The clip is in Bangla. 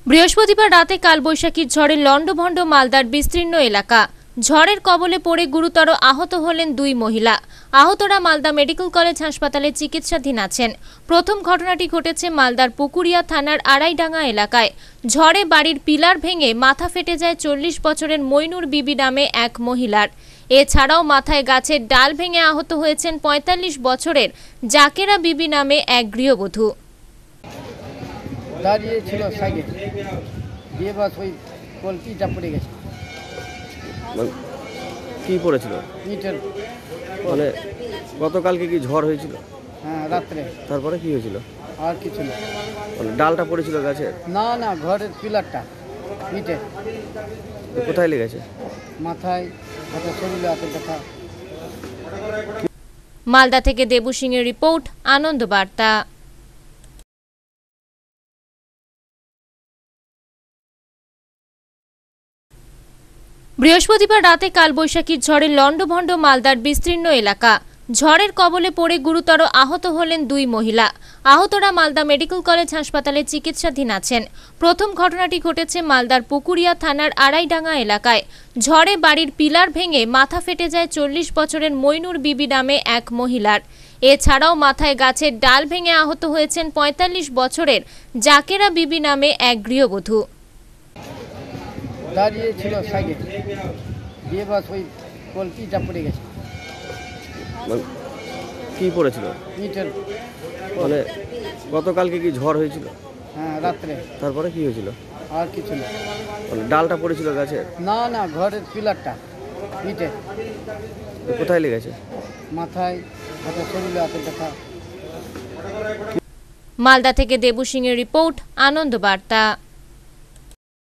বৃহস্পতিবার রাতে কালবৈশাখীর ঝড়ে লন্ডভন্ড মালদার বিস্তীর্ণ এলাকা। ঝড়ের কবলে পড়ে গুরুতর আহত হলেন দুই মহিলা। আহতরা মালদা মেডিকেল কলেজ হাসপাতালে চিকিৎসাধীন আছেন। প্রথম ঘটনাটি ঘটেছে মালদার পুকুরিয়া থানার আড়াইডাঙ্গা এলাকায়। ঝড়ে বাড়ির পিলার ভেঙে মাথা ফেটে যায় 40 বছরের মইনুর বিবি নামে এক মহিলার। এছাড়াও মাথায় গাছের ডাল ভেঙে আহত হয়েছেন 45 বছরের জাকেরা বিবি নামে এক গৃহবধূ। দাঁড়িয়ে ছিল সাইডে দিয়ে বাস ওই কলকিটা পড়ে গেছে। কি পড়েছিল? ইটের মানে গতকালকে কি ঝড় হয়েছিল? হ্যাঁ, রাত্রে। তারপরে কি হয়েছিল? আর কিছু না। মানে ডালটা পড়েছিল গাছে? না না, ঘরের পিলারটা ইটে। কোথায় লেগেছে? মাথায়, হাতে, শরীরে হাতে ব্যথা। মালদা থেকে দেবু সিং এর রিপোর্ট, আনন্দ বার্তা। বৃহস্পতিবার রাতে কালবৈশাখীর ঝড়ে লন্ডভন্ড মালদার বিস্তীর্ণ এলাকা। ঝড়ের কবলে পড়ে গুরুতর আহত হলেন দুই মহিলা। আহতরা মালদা মেডিকেল কলেজ হাসপাতালে চিকিৎসাধীন আছেন। প্রথম ঘটনাটি ঘটেছে মালদার পুকুরিয়া থানার আড়াইডাঙ্গা এলাকায়। ঝড়ে বাড়ির পিলার ভেঙে মাথা ফেটে যায় 40 বছরের মইনুর বিবি নামে এক মহিলার। এছাড়াও মাথায় গাছের ডাল ভেঙে আহত হয়েছেন 45 বছরের জাকেরা বিবি নামে এক গৃহবধূ। দাঁড়িয়ে ছিল সাইডে দিয়ে বাস ওই কলকিটা পড়ে গেছে। কি পড়েছিল? ইটের মানে গতকালকে কি ঝড় হয়েছিল? হ্যাঁ, রাত্রে। তারপরে কি হয়েছিল? আর কিছু না। মানে ডালটা পড়েছিল গাছে? না না, ঘরের পিলারটা ইটে। কোথায় লেগেছে? মাথায়, হাতে, শরীরে হাতে ব্যথা। মালদা থেকে দেবু সিং এর রিপোর্ট, আনন্দ বার্তা।